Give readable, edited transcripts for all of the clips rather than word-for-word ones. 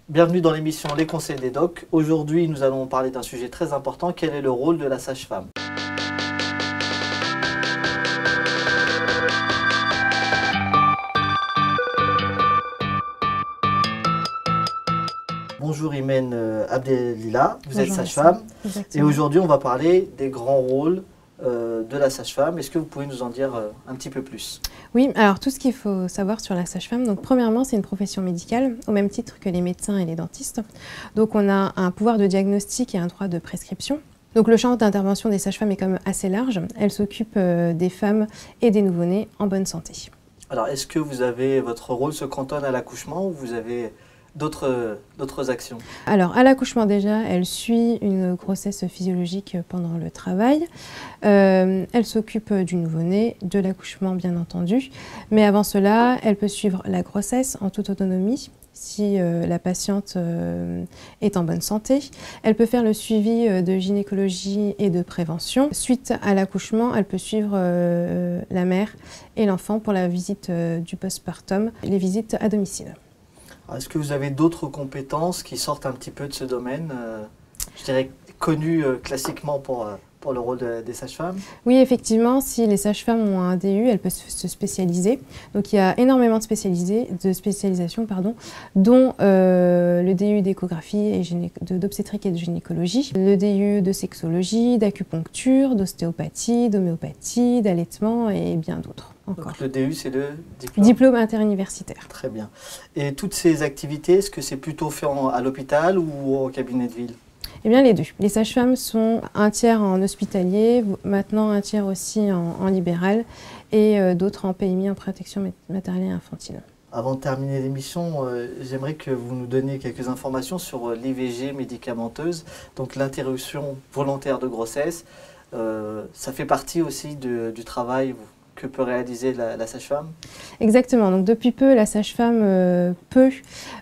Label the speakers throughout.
Speaker 1: Bienvenue dans l'émission Les Conseils des Docs. Aujourd'hui, nous allons parler d'un sujet très important. Quel est le rôle de la sage-femme? Bonjour Imen Abdelila, vous êtes sage-femme. Et aujourd'hui, on va parler des grands rôles de la sage-femme. Est-ce que vous pouvez nous en dire un petit peu plus?
Speaker 2: Oui, alors tout ce qu'il faut savoir sur la sage-femme, donc premièrement, c'est une profession médicale, au même titre que les médecins et les dentistes. Donc on a un pouvoir de diagnostic et un droit de prescription. Donc le champ d'intervention des sages-femmes est quand même assez large. Elles s'occupent des femmes et des nouveau-nés en bonne santé.
Speaker 1: Alors est-ce que votre rôle se cantonne à l'accouchement ou vous avez d'autres actions?
Speaker 2: Alors, à l'accouchement déjà, elle suit une grossesse physiologique pendant le travail. Elle s'occupe du nouveau-né, de l'accouchement bien entendu. Mais avant cela, elle peut suivre la grossesse en toute autonomie si la patiente est en bonne santé. Elle peut faire le suivi de gynécologie et de prévention. Suite à l'accouchement, elle peut suivre la mère et l'enfant pour la visite du postpartum, les visites à domicile.
Speaker 1: Est-ce que vous avez d'autres compétences qui sortent un petit peu de ce domaine, je dirais connues classiquement pour le rôle des sages-femmes?
Speaker 2: Oui, effectivement, si les sages-femmes ont un DU, elles peuvent se spécialiser. Donc il y a énormément de spécialisations, dont le DU d'échographie et d'obstétrique et de gynécologie, le DU de sexologie, d'acupuncture, d'ostéopathie, d'homéopathie, d'allaitement et bien d'autres.
Speaker 1: Donc le DU, c'est le
Speaker 2: diplôme interuniversitaire.
Speaker 1: Très bien. Et toutes ces activités, est-ce que c'est plutôt fait à l'hôpital ou au cabinet de ville?
Speaker 2: Eh bien les deux. Les sages-femmes sont un tiers en hospitalier, maintenant un tiers aussi en libéral et d'autres en PMI, en protection maternelle et infantile.
Speaker 1: Avant de terminer l'émission, j'aimerais que vous nous donniez quelques informations sur l'IVG médicamenteuse, donc l'interruption volontaire de grossesse. Ça fait partie aussi du travail que peut réaliser la sage-femme? Exactement.
Speaker 2: Donc depuis peu, la sage-femme peut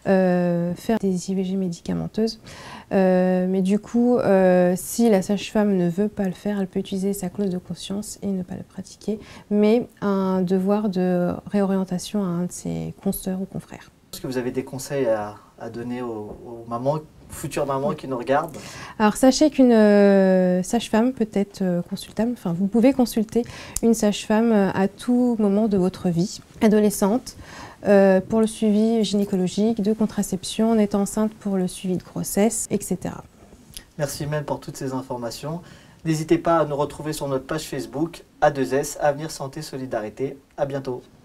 Speaker 2: faire des IVG médicamenteuses. Mais du coup, si la sage-femme ne veut pas le faire, elle peut utiliser sa clause de conscience et ne pas le pratiquer, mais un devoir de réorientation à un de ses consoeurs ou confrères.
Speaker 1: Est-ce que vous avez des conseils à donner aux mamans, futures mamans qui nous regardent?
Speaker 2: Alors sachez qu'une sage-femme peut être consultable, enfin vous pouvez consulter une sage-femme à tout moment de votre vie, adolescente, pour le suivi gynécologique, de contraception, en étant enceinte pour le suivi de grossesse, etc.
Speaker 1: Merci Mel pour toutes ces informations. N'hésitez pas à nous retrouver sur notre page Facebook A2S, Avenir Santé Solidarité. À bientôt.